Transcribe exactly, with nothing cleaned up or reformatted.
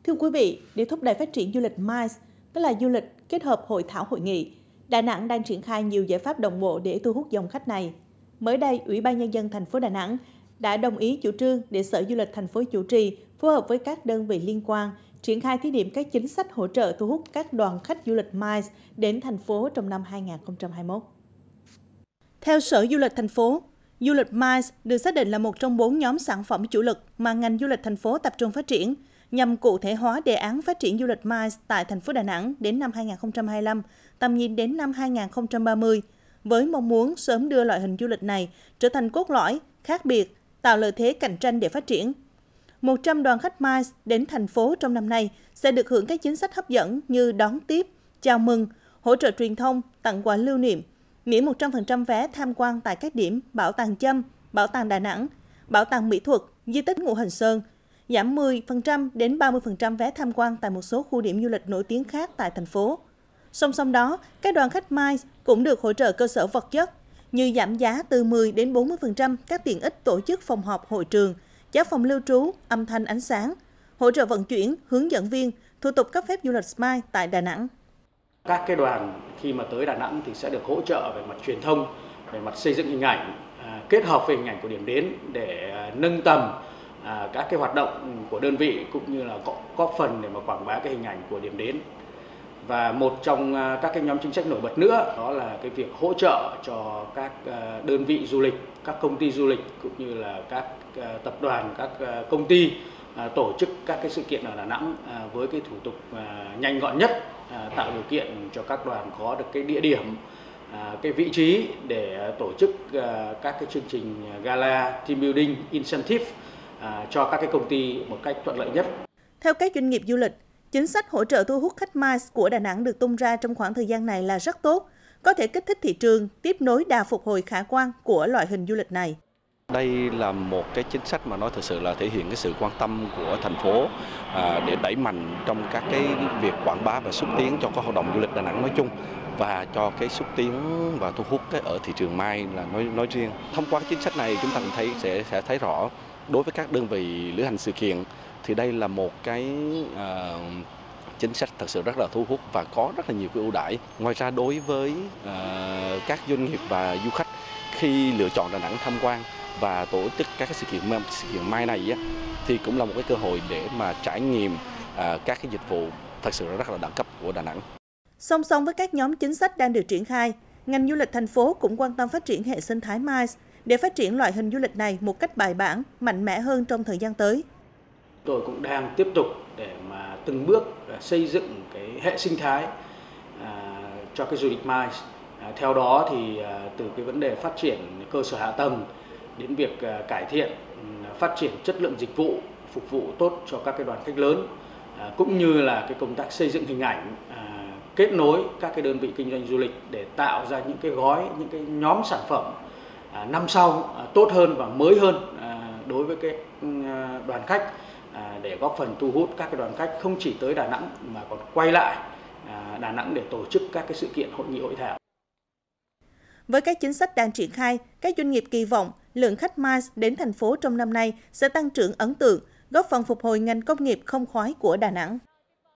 Thưa quý vị, để thúc đẩy phát triển du lịch MICE, tức là du lịch kết hợp hội thảo hội nghị, Đà Nẵng đang triển khai nhiều giải pháp đồng bộ để thu hút dòng khách này. Mới đây, Ủy ban Nhân dân thành phố Đà Nẵng đã đồng ý chủ trương để Sở Du lịch thành phố chủ trì phối hợp với các đơn vị liên quan triển khai thí điểm các chính sách hỗ trợ thu hút các đoàn khách du lịch MICE đến thành phố trong năm hai nghìn không trăm hai mươi mốt. Theo Sở Du lịch thành phố, du lịch MICE được xác định là một trong bốn nhóm sản phẩm chủ lực mà ngành du lịch thành phố tập trung phát triển nhằm cụ thể hóa đề án phát triển du lịch MICE tại thành phố Đà Nẵng đến năm hai nghìn không trăm hai mươi lăm, tầm nhìn đến năm hai nghìn không trăm ba mươi, với mong muốn sớm đưa loại hình du lịch này trở thành cốt lõi, khác biệt, tạo lợi thế cạnh tranh để phát triển. một trăm đoàn khách MICE đến thành phố trong năm nay sẽ được hưởng các chính sách hấp dẫn như đón tiếp, chào mừng, hỗ trợ truyền thông, tặng quà lưu niệm, miễn một trăm phần trăm vé tham quan tại các điểm Bảo tàng Châm, Bảo tàng Đà Nẵng, Bảo tàng Mỹ thuật, di tích Ngũ Hành Sơn, giảm mười phần trăm đến ba mươi phần trăm vé tham quan tại một số khu điểm du lịch nổi tiếng khác tại thành phố. Song song đó, các đoàn khách MICE cũng được hỗ trợ cơ sở vật chất như giảm giá từ mười đến bốn mươi phần trăm các tiện ích tổ chức phòng họp hội trường, giá phòng lưu trú, âm thanh ánh sáng, hỗ trợ vận chuyển, hướng dẫn viên, thủ tục cấp phép du lịch MICE tại Đà Nẵng. Các cái đoàn khi mà tới Đà Nẵng thì sẽ được hỗ trợ về mặt truyền thông, về mặt xây dựng hình ảnh, à, kết hợp với hình ảnh của điểm đến để à, nâng tầm à, các cái hoạt động của đơn vị cũng như là góp phần để mà quảng bá cái hình ảnh của điểm đến. Và một trong à, các cái nhóm chính sách nổi bật nữa đó là cái việc hỗ trợ cho các à, đơn vị du lịch, các công ty du lịch cũng như là các à, tập đoàn, các à, công ty à, tổ chức các cái sự kiện ở Đà Nẵng à, với cái thủ tục à, nhanh gọn nhất. À, tạo điều kiện cho các đoàn có được cái địa điểm, à, cái vị trí để tổ chức à, các cái chương trình gala, team building, incentive à, cho các cái công ty một cách thuận lợi nhất. Theo các doanh nghiệp du lịch, chính sách hỗ trợ thu hút khách MICE của Đà Nẵng được tung ra trong khoảng thời gian này là rất tốt, có thể kích thích thị trường, tiếp nối đà phục hồi khả quan của loại hình du lịch này. Đây là một cái chính sách mà nói thực sự là thể hiện cái sự quan tâm của thành phố à, để đẩy mạnh trong các cái việc quảng bá và xúc tiến cho các hoạt động du lịch Đà Nẵng nói chung và cho cái xúc tiến và thu hút cái ở thị trường MICE là nói nói riêng. Thông qua cái chính sách này chúng ta cũng thấy sẽ sẽ thấy rõ đối với các đơn vị lữ hành sự kiện thì đây là một cái à, chính sách thật sự rất là thu hút và có rất là nhiều cái ưu đãi. Ngoài ra đối với à, các doanh nghiệp và du khách khi lựa chọn Đà Nẵng tham quan và tổ chức các cái sự kiện sự kiện MICE này á, thì cũng là một cái cơ hội để mà trải nghiệm à, các cái dịch vụ thật sự rất là đẳng cấp của Đà Nẵng. Song song với các nhóm chính sách đang được triển khai, ngành du lịch thành phố cũng quan tâm phát triển hệ sinh thái MICE để phát triển loại hình du lịch này một cách bài bản, mạnh mẽ hơn trong thời gian tới. Tôi cũng đang tiếp tục để mà từng bước xây dựng cái hệ sinh thái à, cho cái du lịch MICE. À, theo đó thì à, từ cái vấn đề phát triển cơ sở hạ tầng đến việc à, cải thiện phát triển chất lượng dịch vụ phục vụ tốt cho các cái đoàn khách lớn, à, cũng như là cái công tác xây dựng hình ảnh, à, kết nối các cái đơn vị kinh doanh du lịch để tạo ra những cái gói, những cái nhóm sản phẩm à, năm sau à, tốt hơn và mới hơn à, đối với cái à, đoàn khách à, để góp phần thu hút các cái đoàn khách không chỉ tới Đà Nẵng mà còn quay lại à, Đà Nẵng để tổ chức các cái sự kiện hội nghị hội thảo. Với các chính sách đang triển khai, các doanh nghiệp kỳ vọng lượng khách MICE đến thành phố trong năm nay sẽ tăng trưởng ấn tượng, góp phần phục hồi ngành công nghiệp không khói của Đà Nẵng.